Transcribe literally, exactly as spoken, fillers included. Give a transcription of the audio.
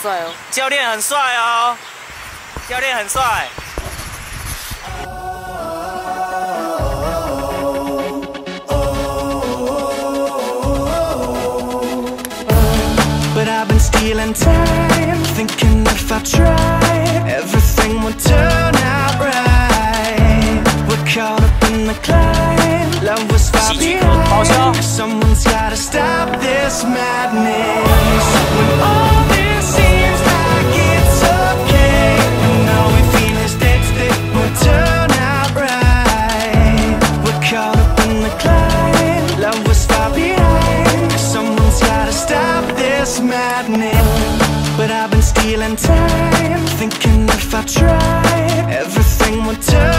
帅哦！ 教练很帅哦，教练很帅。 But I've been stealing time, thinking if I tried, everything would turn out right. We're caught up in the climb, love was far behind. Someone's gotta stop this madness. When all this seems like it's okay, and all we feel is that it will turn out right. We're caught up in the climb, love was far behind. Someone's gotta stop this madness. But I've been stealing time, thinking if I tried, everything would turn